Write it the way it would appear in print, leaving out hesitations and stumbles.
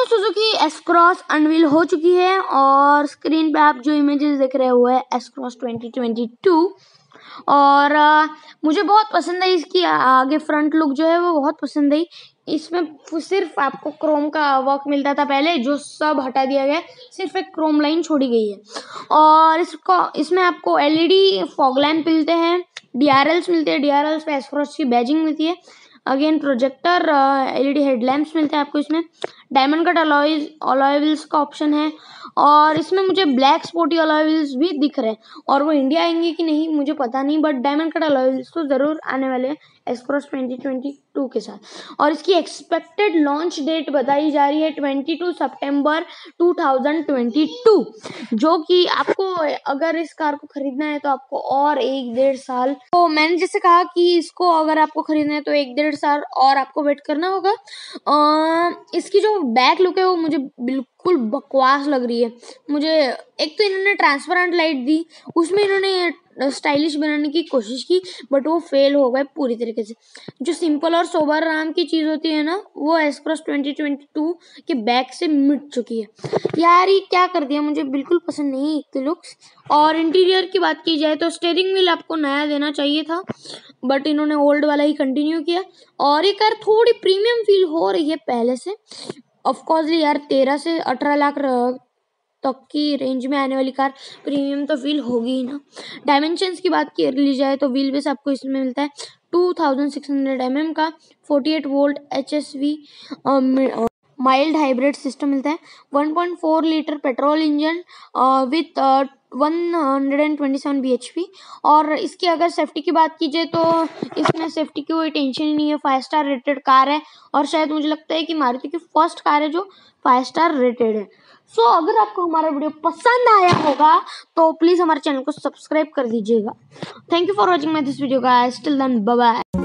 दोस्तों Suzuki S cross unveil हो चुकी है और स्क्रीन पे आप जो इमेजेस देख रहे हो है एस क्रॉस 2022 और मुझे बहुत पसंद है इसकी आगे फ्रंट लुक जो है वो बहुत पसंद है। इसमें सिर्फ आपको क्रोम का वर्क मिलता था पहले, जो सब हटा दिया गया, सिर्फ एक क्रोम लाइन छोड़ी गई है। और इसमें आपको एलईडी फॉग लैम्प मिलते हैं, डीआरएल्स मिलते हैं, डीआरएल्स पे एस क्रॉस की बैजिंग मिलती है। अगेन प्रोजेक्टर एलईडी हेडलैम्प्स मिलते हैं आपको। इसमें डायमंड कट अलॉय व्हील्स का ऑप्शन है और इसमें मुझे ब्लैक स्पोर्टी अलॉय व्हील्स भी दिख रहे हैं और वो इंडिया आएंगे कि नहीं मुझे पता नहीं, but diamond cut alloy wheels तो ज़रूर आने वाले हैं एस क्रॉस 2022 के साथ। और इसकी एक्सपेक्टेड लॉन्च डेट बताई जा रही है 22 सितंबर 2022, जो कि आपको अगर इस कार को खरीदना है तो आपको और 1-1.5 साल, तो मैंने जैसे कहा कि इसको अगर आपको खरीदना है तो 1-1.5 साल और आपको वेट करना होगा। इसकी जो बैक लुक है वो मुझे बिल्कुल बकवास लग रही है। मुझे एक तो इन्होंने ट्रांसपेरेंट लाइट दी, उसमें इन्होंने स्टाइलिश बनाने की कोशिश की बट वो फेल हो गए पूरी तरीके से। जो सिंपल और सोबर आराम की चीज़ होती है ना, वो एस क्रॉस 2022 के बैक से मिट चुकी है यार। ये क्या कर दिया, मुझे बिल्कुल पसंद नहीं इतने लुक्स। और इंटीरियर की बात की जाए तो स्टीयरिंग व्हील आपको नया देना चाहिए था बट इन्होंने ओल्ड वाला ही कंटिन्यू किया। और ये कार थोड़ी प्रीमियम फील हो रही है पहले से। ऑफकोर्सली यार 13 से 18 लाख तक की रेंज में आने वाली कार प्रीमियम तो फील होगी ही ना। डायमेंशंस की बात की ली जाए तो व्हील बेस आपको इसमें मिलता है 2600 mm का 48 volt HSV mild hybrid system मिलता है। 1.4 litre petrol engine with 127 bhp। और इसकी अगर सेफ्टी की बात की जाए तो इसमें सेफ्टी की कोई टेंशन ही नहीं है। 5 स्टार रेटेड कार है और शायद मुझे लगता है कि मारुति की फर्स्ट कार है जो 5 स्टार रेटेड है। सो अगर आपको हमारा वीडियो पसंद आया होगा तो प्लीज़ हमारे चैनल को सब्सक्राइब कर दीजिएगा। Thank you for watching my this video guys, till then bye bye.